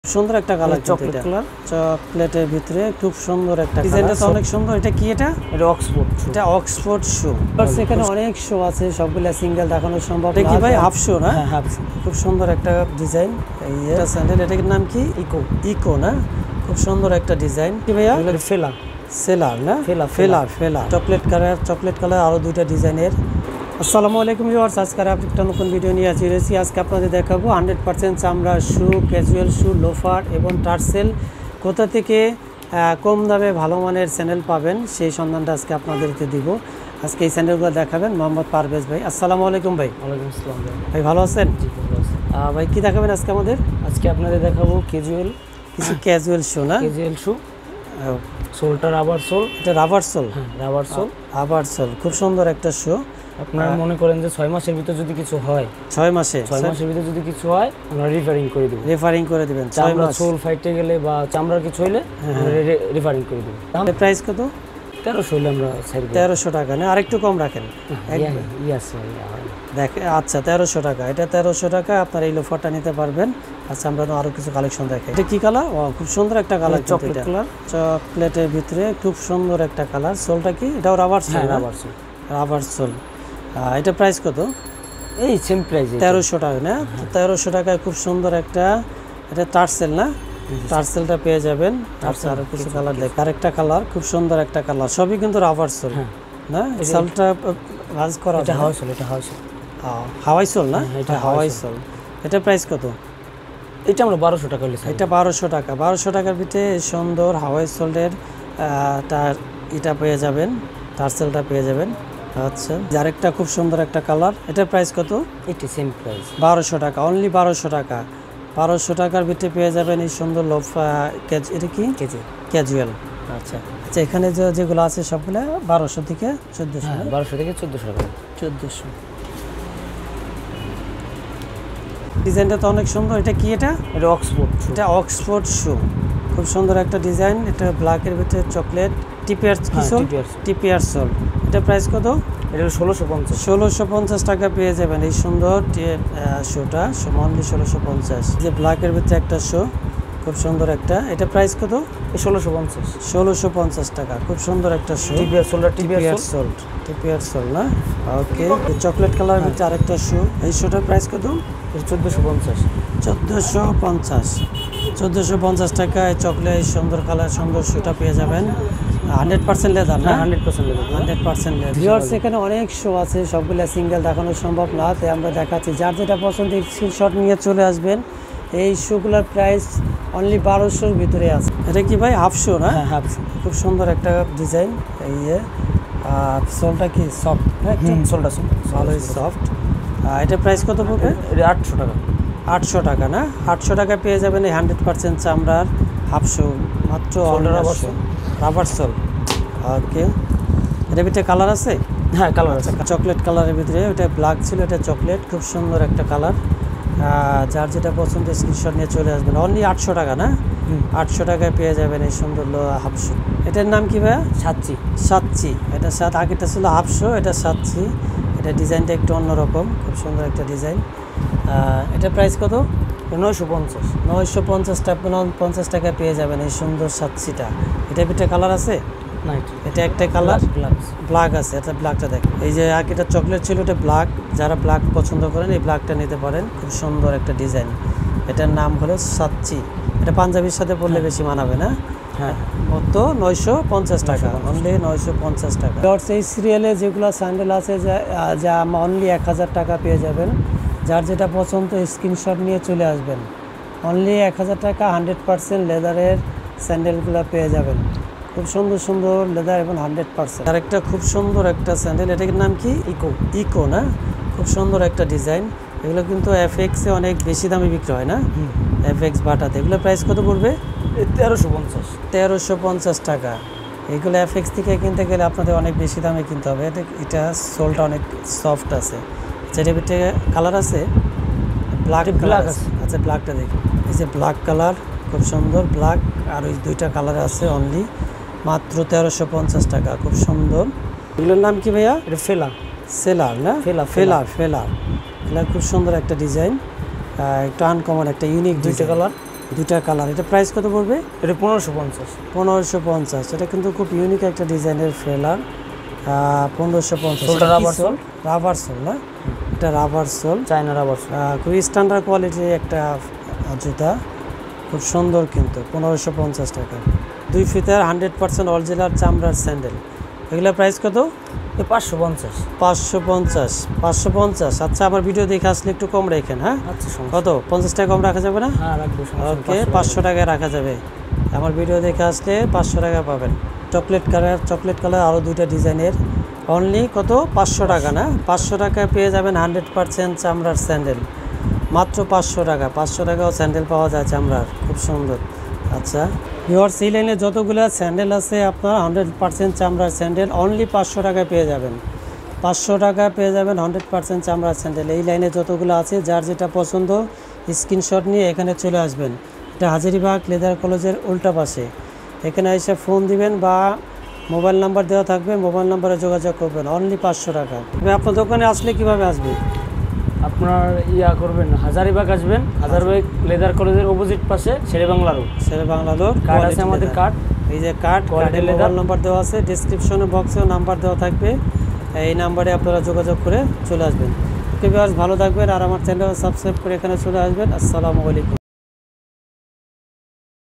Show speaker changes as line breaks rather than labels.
সুন্দর একটা colour, chocolate colour, চকলেটের ভিতরে খুব সুন্দর একটা ডিজাইনটা তো অনেক সুন্দর। এটা কি? এটা অক্সফোর্ড, এটা অক্সফোর্ড শু। এখানে অনেক শু আছে, সবগুলা সিঙ্গেল দেখানো সম্ভব। এটা কি ভাই? হাফ শু না? Half shoe. খুব সুন্দর একটা ডিজাইন। এই এটা স্যান্ডেল, এটার নাম কি? ইকো। ইকো না? খুব সুন্দর একটা ডিজাইন। কি ভাইয়া? ফেলা, সেলার না? ফেলার চকলেট কালার আরো দুইটা ডিজাইনের। আসসালামু আলাইকুম ভিউয়ার্স, আজকে একটা নতুন ভিডিও নিয়ে আসছি। আজকে আপনাদের দেখাবো 100% চামড়া শু, ক্যাজুয়াল শু, লোফার এবং টার্সেল কোথা থেকে কম দামে ভালো মানের স্যান্ডেল পাবেন সেই সন্ধানটা আজকে আপনাদেরকে দিব। আজকে এই স্যান্ডেলগুলো দেখাবেন মোহাম্মদ পারভেজ ভাই। আসসালামু আলাইকুম ভাই।
ওয়ালাইকুম আসসালাম
ভাই, ভালো আছেন?
জি, ভালো আছি।
ভাই কি দেখাবেন আজকে আমাদের?
আজকে আপনাদের দেখাবো
কিছু ক্যাজুয়াল শু না?
ক্যাজুয়াল শু, সোলটা রাবার সোল।
এটা রাবার সোল?
হ্যাঁ, রাবার সোল।
রাবার সোল খুব সুন্দর একটা শু।
আপনারা মনে করেন যে 6 মাসের ভিতর যদি কিছু হয়,
6 মাসের ভিতর
যদি কিছু হয় আমরা রিপেয়ারিং করে দেব।
রিপেয়ারিং করে দিবেন?
চামড়া সোল ফাইটে গেলে বা চামড়ার কিছু হইলে রিপেয়ারিং করে দেব।
তাহলে প্রাইস কত?
1300 হইলে আমরা
1300 টাকা না? আরেকটু কম রাখেন। দেখ, আচ্ছা 1300 টাকা। এটা 1300 টাকা আপনার এই লোফারটা নিতে পারবেন। আচ্ছা, আমরা তো আরো কিছু কালেকশন দেখাই। এটা কি কালার? খুব সুন্দর একটা কালার, চকলেট কালার, চকলেটের ভিতরে খুব সুন্দর একটা কালার। সোলটা কি? এটাও রাবার সোল? Rubber sole. এটা প্রাইস কত?
এই সেম প্রাইস,
1300 টাকা না? 1300 টাকায় খুব সুন্দর একটা, এটা টার্সেল না? টার্সেলটা পেয়ে যাবেন। আচ্ছা, আরো কিছু কালার দেখ। আরেকটা কালার, খুব সুন্দর একটা কালার, সবই কিন্তু রাবার সোল না? সোলটা ভাঁজ করা।
এটা হাওয়াই সোল। এটা
হাওয়াই সোল না? এটা হাওয়াই সোল। এটা প্রাইস কত?
এটা আমরা 1200 টাকা হইলে।
এটা 1200 টাকা। 1200 টাকার ভিতরে সুন্দর হাওয়াই সোলের এটা পেয়ে যাবেন, টার্সেলটা পেয়ে যাবেন। আচ্ছা, আরেকটা খুব সুন্দর একটা কালার। এটার প্রাইস কত?
এটা সেম প্রাইস,
1200 টাকা, অনলি 1200 টাকা। 1200 টাকার ভিতরে পেয়ে যাবেন এই সুন্দর লোফা। এটা কি? ক্যাজুয়াল। আচ্ছা, এখানে যেগুলো আছে সবগুলো 1200 থেকে 1400।
1200 থেকে 1400 টাকা।
1400। ডিজাইনটা তো অনেক সুন্দর। এটা কি? এটা
অক্সফোর্ড। এটা
অক্সফোর্ড শু, খুব সুন্দর একটা ডিজাইন। এটা ব্ল্যাকের ভিতরে চকলেট, টিপিয়ার সোল। এটা প্রাইস কত?
এটা 1650
টাকা পেয়ে যাবেন এই সুন্দর শুটা, অনলি 1650। যে ব্ল্যাকের ভিতরে একটা শু, খুব সুন্দর একটা। এটা প্রাইস কত? 1650 টাকা। খুব সুন্দর একটা শু, টিপিয়ার সোল না? ওকে। চকলেট কালারের ভিতরে আরেকটা শু। এই শুটার প্রাইস কত? 1450 টাকায় চকলেট সুন্দর কালার, সুন্দর শুটা পেয়ে যাবেন। 100% লেদার না? 100% লেদার। ভিউয়ার্স, এখানে অনেক শো আছে, সবগুলো সিঙ্গেল দেখানো সম্ভব না, তাই আমরা দেখাচ্ছি। যার যেটা পছন্দ স্ক্রিনশট নিয়ে চলে আসবেন। এই শোগুলোর প্রাইস অনলি 1200-র ভিতরে আছে। এটা কি ভাই? হাফ শো না?
Half shoe.
খুব সুন্দর একটা ডিজাইন। এই সোলটা কি সফট?
সোলটা
ভালোই সফট। এটা প্রাইস কত পড়বে?
এটা 800 টাকা।
800 টাকা না? 800 টাকা পেয়ে যাবেন এই 100% চামড়ার হাফ শু, মাত্র রাবার সোল। ওকে। এটার ভিতরে কালার আছে?
হ্যাঁ, কালার আছে।
চকলেট কালারের ভিতরে, ওটা ব্ল্যাক ছিল, এটা চকলেট। খুব সুন্দর একটা কালার। যার যেটা পছন্দ স্ক্রিনশট নিয়ে চলে আসবেন। অনলি 800 টাকা না? 800 টাকায় পেয়ে যাবেন এই সুন্দর হাফ শু। এটার নাম কি ভাইয়া? সাতচি। এটা আগেটা ছিল হাফ শু, এটা সাতচি। এটা ডিজাইনটা একটু অন্যরকম, খুব সুন্দর একটা ডিজাইন। এটা প্রাইস কত? 950 টাকায় পেয়ে যাবেন এই সুন্দর সাতচিটা। এটার ভিতরে কালার আছে?
না,
এটা একটা কালার ব্ল্যাক আছে। এটা ব্ল্যাকটা দেখ। এই যে আগেটা চকলেট ছিল, এটা ব্ল্যাক। যারা ব্ল্যাক পছন্দ করেন এই ব্ল্যাকটা নিতে পারেন। খুব সুন্দর একটা ডিজাইন। এটার নাম হলো সাতচি। এটা পাঞ্জাবির সাথে পরলে বেশি মানাবে না?
হ্যাঁ,
মতো 950 টাকা, অনলি 950 টাকা। এই সিরিয়ালে যেগুলো স্যান্ডেল আছে যা অনলি 1000 টাকা পেয়ে যাবেন। যার যেটা পছন্দ স্ক্রিনশট নিয়ে চলে আসবেন। অনলি 1000 টাকা 100% লেদারের স্যান্ডেলগুলো পেয়ে যাবেন। খুব সুন্দর সুন্দর লেদার এবং 100%। আর একটা খুব সুন্দর একটা স্যান্ডেল, এটার নাম কি? ইকো না? খুব সুন্দর একটা ডিজাইন। এগুলো কিন্তু FX-এ অনেক বেশি দামে বিক্রি হয় না? FX বাটাতে। এগুলো প্রাইস কত পড়বে? 1350 টাকা। এগুলো FX থেকে কিনতে গেলে আপনাদের অনেক বেশি দামে কিনতে হবে। এটা সোলটা অনেক সফট আছে। যেটার ভিতরে কালার আছে? ব্ল্যাক আছে। আচ্ছা, ব্ল্যাকটা দেখি। এই যে ব্ল্যাক কালার, খুব সুন্দর ব্ল্যাক। আর ওই দুইটা কালার আছে, অনলি মাত্র 1350 টাকা। খুব সুন্দর। এগুলোর নাম কি ভাইয়া?
এটা
সেলার না? ফেলার। এটা খুব সুন্দর একটা ডিজাইন, একটু আনকমন, একটা ইউনিক।
দুইটা কালার,
দুইটা কালার। এটা প্রাইস কত পড়বে?
এটা 1550।
1550। এটা কিন্তু খুব ইউনিক একটা ডিজাইনের ফ্রেলার। 1550।
সোলটা রাবার সোল।
রাবার সোল না, এটা rubber sole,
China rubber sole.
খুবই স্ট্যান্ডার্ড কোয়ালিটির একটা জুতা, খুব সুন্দর কিন্তু 1550 টাকা। 2 ফিতার 100% অরিজিনাল চামড়ার স্যান্ডেল। এগুলোর প্রাইস কত?
550।
550। 550। আচ্ছা, আমার ভিডিও দেখে আসলে একটু কম রাখেন। হ্যাঁ,
আচ্ছা,
কত? 50 টাকা কম রাখা যাবে না?
হ্যাঁ, রাখবো।
ওকে, 500 টাকায় রাখা যাবে। আমার ভিডিও দেখে আসলে 500 টাকা পাবেন। চকলেট কালার আরও দুইটা ডিজাইনের, অনলি কত? 500 টাকা না? 500 টাকায় পেয়ে যাবেন 100% চামড়ার স্যান্ডেল, মাত্র 500 টাকা। 500 টাকাও স্যান্ডেল পাওয়া যায় চামড়ার, খুব সুন্দর। আচ্ছা ভিউয়ার্স, এই লাইনে যতগুলো স্যান্ডেল আছে আপনার 100% চামড়ার স্যান্ডেল অনলি 500 টাকায় পেয়ে যাবেন। 500 টাকায় পেয়ে যাবেন 100% চামড়ার স্যান্ডেল। এই লাইনে যতগুলো আছে, যার যেটা পছন্দ স্ক্রিনশট নিয়ে এখানে চলে আসবেন। এটা হাজারীবাগ লেদার কলেজের উল্টা পাশে। এখানে এসে ফোন দিবেন বা মোবাইল নাম্বার দেওয়া থাকবে, মোবাইল নাম্বারে যোগাযোগ করবেন। অনলি 500 টাকা। আপনার দোকানে আসলে কিভাবে আসবে?
আপনার করবেন, হাজারীবাগ আসবেন। হাজারীবাগ লেদার কলেজের অপোজিট পাশে Sherebangla road.
Sherebangla road.
Card আছে আমাদের, কার্ড।
এই যে কার্ডের মোবাইল নাম্বার দেওয়া আছে, ডেসক্রিপশনে বক্সেও নাম্বার দেওয়া থাকবে। এই নাম্বারে আপনারা যোগাযোগ করে চলে আসবেন। ওকে ভিউয়ার্স, ভালো থাকবেন আর আমার চ্যানেল সাবস্ক্রাইব করে এখানে চলে আসবেন। আসসালামু আলাইকুম।